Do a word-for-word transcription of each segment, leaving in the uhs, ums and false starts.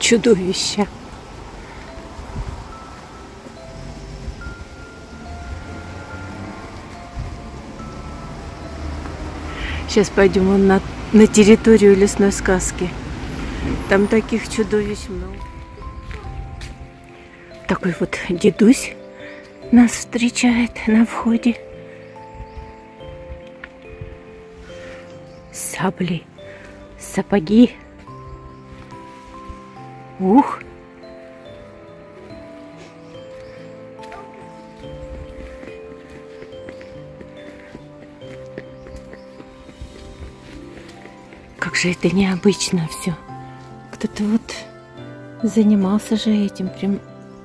чудовища. Сейчас пойдем вон на, на территорию лесной сказки. Там таких чудовищ много. Такой вот дедусь нас встречает на входе. Сабли, сапоги. Ух! Как же это необычно все. Кто-то вот занимался же этим, прям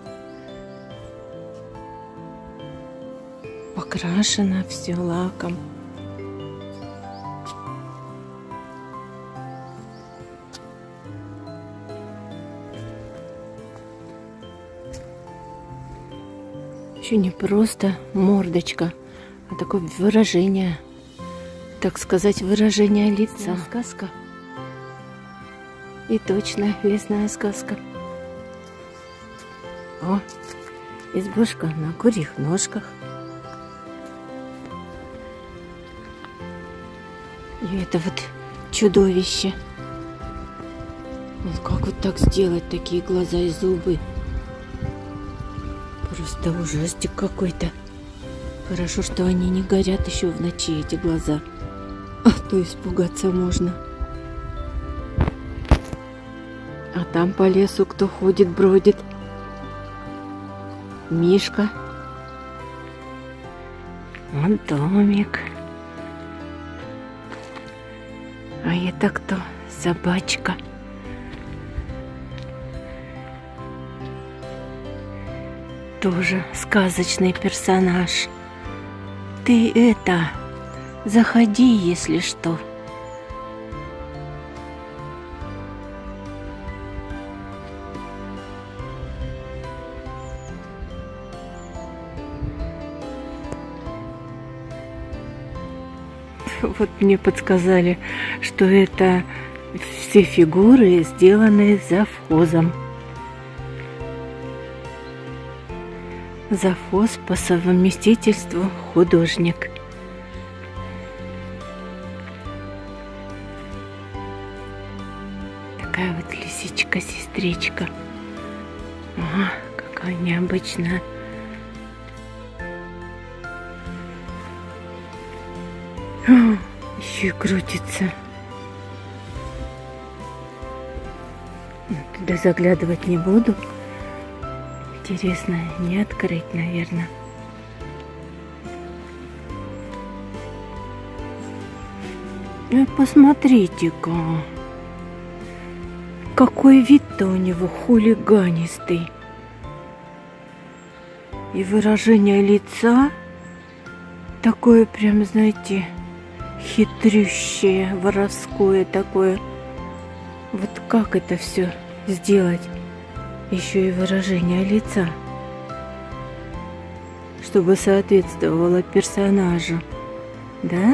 покрашено все лаком. Еще не просто мордочка, а такое выражение, так сказать, выражение лица. Сказка. И точно лесная сказка. О, избушка на курьих ножках. И это вот чудовище. Вот как вот так сделать такие глаза и зубы? Просто ужастик какой-то. Хорошо, что они не горят еще в ночи, эти глаза. А то испугаться можно. А там по лесу кто ходит, бродит? Мишка. Вон домик. А это кто? Собачка. Тоже сказочный персонаж. Ты это, заходи, если что. Вот мне подсказали, что это все фигуры сделаны завхозом. Завхоз по совместительству художник. Такая вот лисичка-сестричка. Ага, какая необычная. О, еще и крутится. Туда заглядывать не буду. Интересно, не открыть, наверное. Ну, посмотрите-ка. Какой вид-то у него хулиганистый. И выражение лица такое прям, знаете, хитрющее, воровское такое. Вот как это все сделать? Еще и выражение лица, чтобы соответствовало персонажу, да?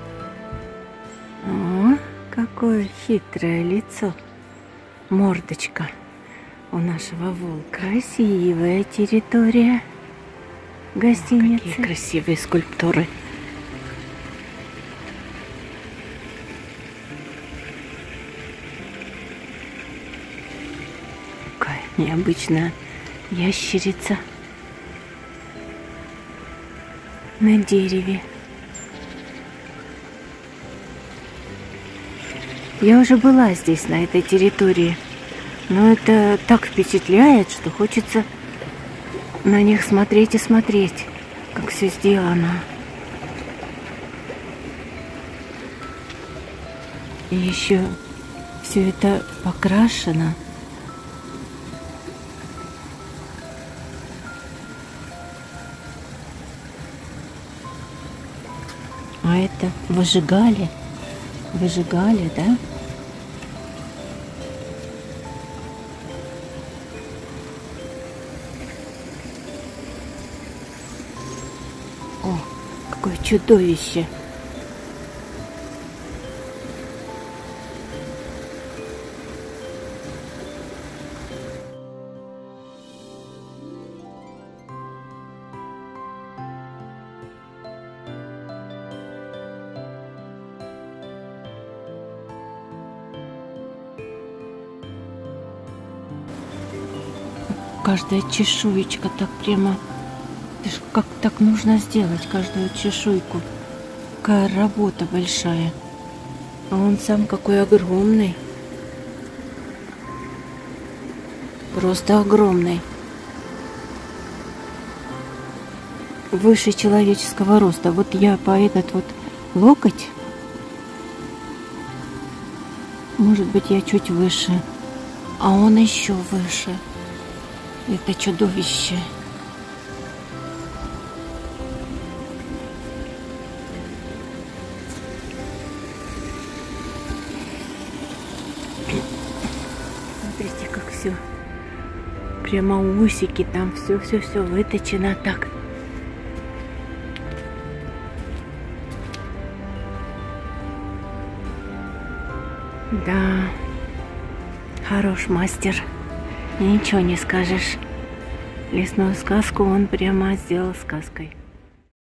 О, какое хитрое лицо, мордочка у нашего волка. Красивая территория гостиницы. Какие красивые скульптуры. Необычная ящерица на дереве. Я уже была здесь, на этой территории, но это так впечатляет, что хочется на них смотреть и смотреть, как все сделано. И еще все это покрашено. А это выжигали, выжигали, да? О, какое чудовище! Каждая чешуечка так прямо... Это ж как так нужно сделать, каждую чешуйку. Какая работа большая. А он сам какой огромный. Просто огромный. Выше человеческого роста. Вот я по этот вот локоть, может быть, я чуть выше, а он еще выше. Это чудовище. Смотрите, как все. Прямо усики, там все-все-все выточено так. Да, хорош мастер, ничего не скажешь. Лесную сказку он прямо сделал сказкой.